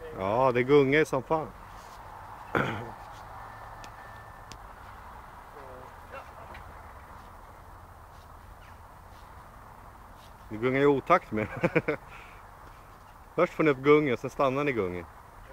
Ja, det gungar som fan. Det gungar i otakt med. Först får ni upp gunget, sen stannar ni gunget.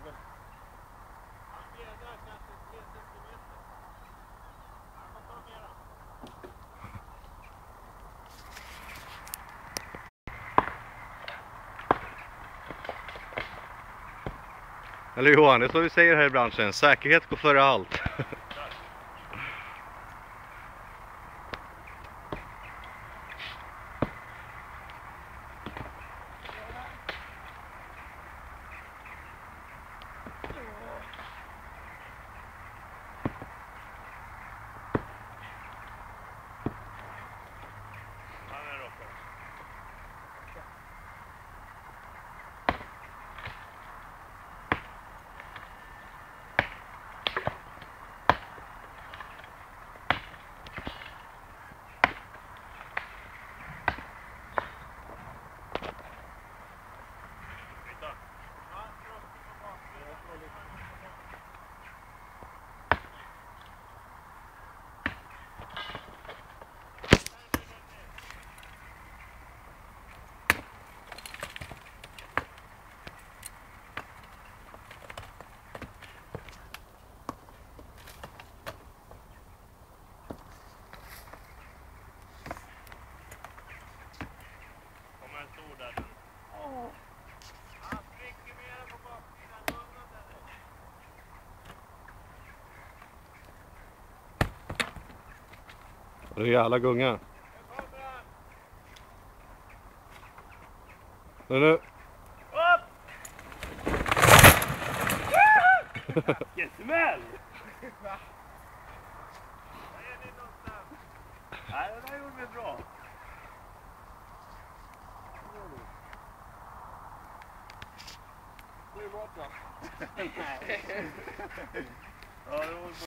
Eller Johan, det är så vi säger här i branschen. Säkerhet går före allt. Det är jävla gunga. Nu. Vilken smäll! Nej, det där gjorde vi bra. Det är bra. Nej. Ja, det var